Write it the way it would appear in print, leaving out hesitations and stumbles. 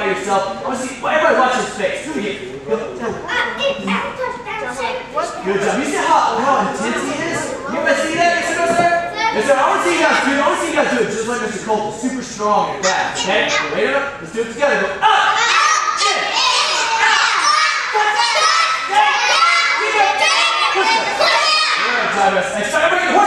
by yourself. I want to see, everybody watch his face. Do it again. Go. Good job. You see how intense he is? You guys see that? Yes, sir? Yes, sir. I want to see you guys do it. I want to see you guys do it just like Mr. Colt. Super strong and fast. Okay? Wait it up. Let's do it together. Go up. Good job, guys. Everybody